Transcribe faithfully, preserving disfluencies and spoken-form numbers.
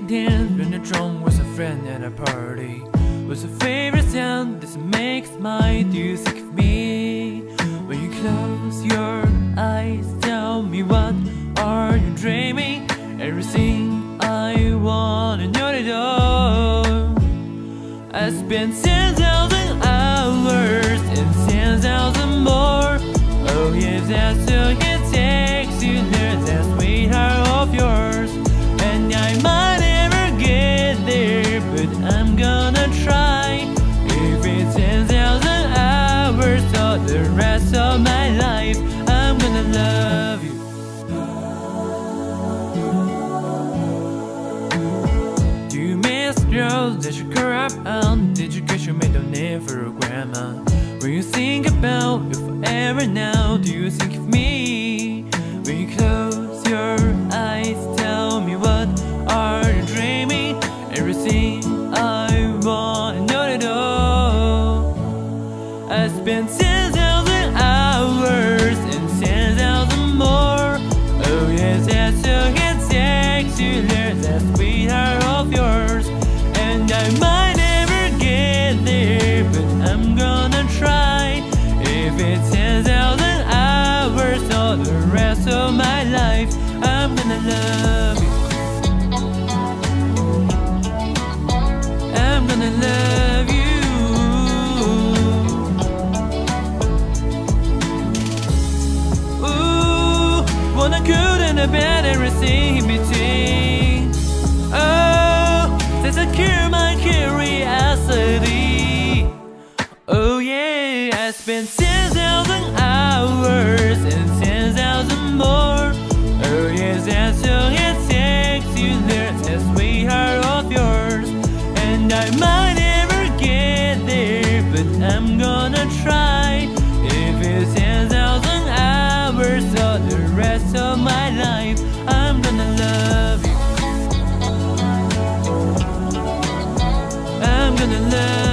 dance when you're drunk with a friend at a party. What's your favorite sound that makes my do you think of me? When you close your eyes, tell me what are you dreaming? Everything I want and know it all. I spent ten thousand hours and ten thousand more. Oh yes, that's all it takes to learn that sweetheart of yours. And I might never get there, but I'm gonna try. If it's ten thousand hours or the rest of my life, I'm gonna love you. Do you miss girls that you grew up on? Did you get your middle name for a grandma? When you think about you forever now, do you think of me? When you close your eyes, tell me what are you dreaming? Everything I want and know it all. I spent ten thousand hours and ten thousand more. Oh yes, that's all it takes to learn that sweetheart of yours. And I might never get there, but I'm gonna try. If it's ten thousand hours or the rest of my life, I'm gonna love you. I'm gonna love you. Ooh, wanna good and a bad, everything in between. Oh, that's a cure my curiosity. Oh yeah, I spent ten thousand hours and ten thousand more. Oh yes, that's all it takes to learn that sweetheart of yours. And I might never get there, but I'm gonna try. If it's ten thousand hours or the rest of my life, I'm gonna love you. I'm gonna love you.